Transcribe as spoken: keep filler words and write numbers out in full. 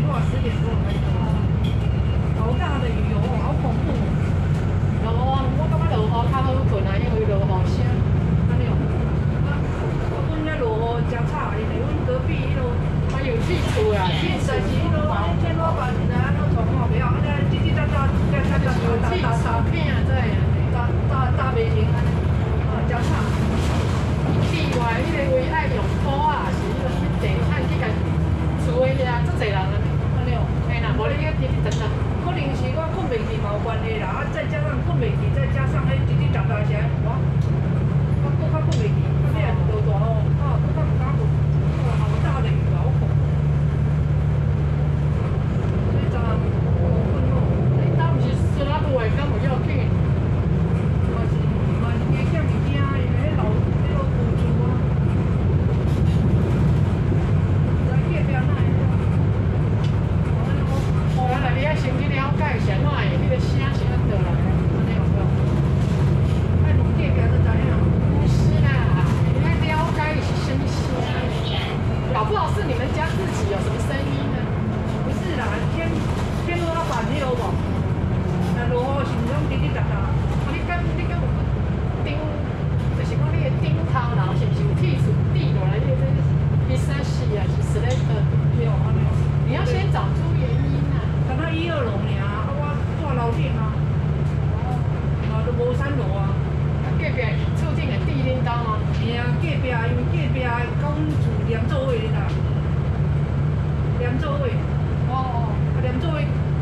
多少？十点多了开始。好大的雨哦，好恐怖哦！ 落雨，我感觉落雨较好困啊，因为落雨声。 安尼哦。啊，阮遐落雨真吵，因为阮隔壁迄落， 我有去厝啊， 但是迄落天花板啊，那床哦袂晓，安尼叽叽喳喳，叽叽喳喳， 有去厝片啊，这样。 大大大袂停安尼，啊，真吵。 地外迄个位爱用土啊，是迄个去地摊去甲厝的遐，足侪人啊。 安尼哦。 嘿啦，无你去直直等啊。 可能是我困袂去嘛有关系啦，啊再加上困袂去，再加上迄叽叽喳喳声，我我搁较困袂去，啊你若落大雨，啊搁较唔敢困，哇好大的雨啊，好恐怖。所以昨暗无困好。 你当毋是说啊，落的敢有要紧？ 嘛是嘛是加减物件，因为迄老迄落旧厝啊，在隔壁哪会？ 哦，原来你爱先去了解一下，哪会迄个声是安倒来的？安尼有无？ 爱从隔壁就知影。 不是啦，你爱了解是什么声，搞不好是你们家自己有什么声音呢？ 不是啦，天天花板迄落无，若落雨是毋是拢叽叽喳喳？ 你敢你敢有顶，就是讲你的顶头然后是毋是有铁树滴落来？你这第三是啊，是死嘞的。 对哦，安尼哦。 你要先找出原因啊。 敢若一二楼尔，啊我住楼顶啊，啊都无三楼啊。 啊，隔壁厝顶的地恁兜啊？ 嘿啊，隔壁因为隔壁甲阮厝连做伙你知？连做伙。 哦哦。 啊连做伙